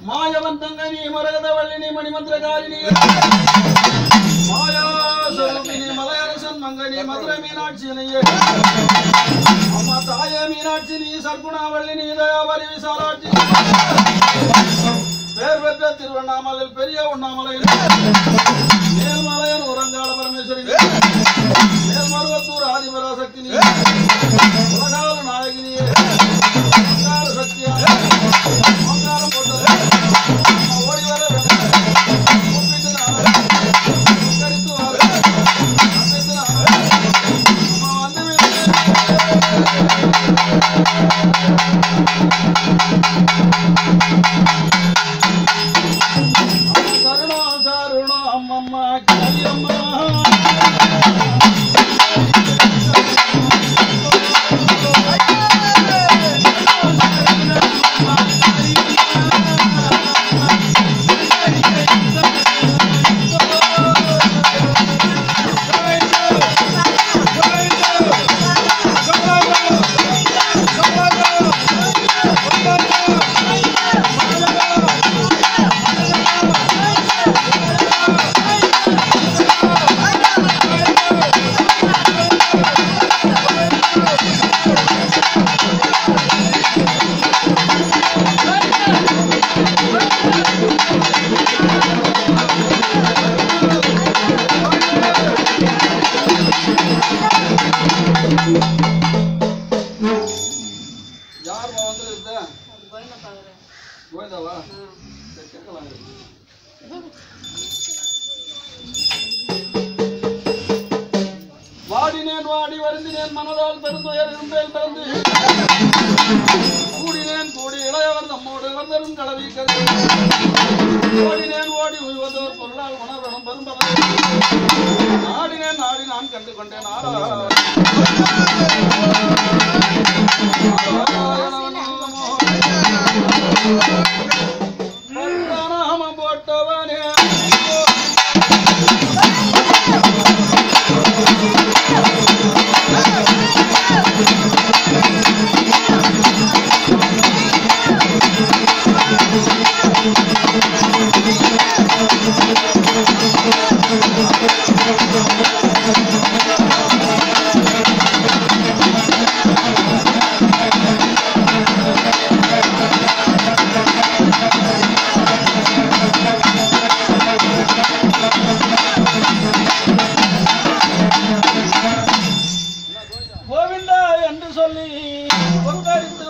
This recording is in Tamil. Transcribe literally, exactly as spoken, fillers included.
மாயவந்தங்கனி மரகதவள்ளினி மணிமந்திரகாரிணி மாயா சொரூபினி மலையரசன் மங்கனி மதுரை மீனாட்சியினையே அம்மா தாய மீனாட்சி நீ சர்க்குணாவள்ளினி தயாபரி விசாலாட்சி பேர் பெற்ற திருவண்ணாமலையில் பெரிய உண்ணாமலையில் மேல்மலையன் உரங்கால பரமேஸ்வரி மேல்மருவத்தூர் ஆதிபராசக்தி நீ உலகால நாயகினியே சக்தியா ஓங்காரம் போட்டது ஓடி வர கூப்பிட்டு கரித்து வர வந்து தருணம் தருணம் அம்மம்மா கரியம்மா வாடினேன் வாடி வருந்தினேன் மனதால் பெருந்துயர் இருந்தேன் பிறந்து கூடினேன் கூடி இளையவர் நம்மோடு வந்தரும் கடவி கருதி ஓடினேன் ஓடி உய்வதோர் பொருளால் உணர்வனும் பெரும்பதை நாடினேன் நாடி நான் கண்டு கொண்டேன் நாம போட்டவனே கோவிந்தா என்று சொல்லி கொந்தரித்து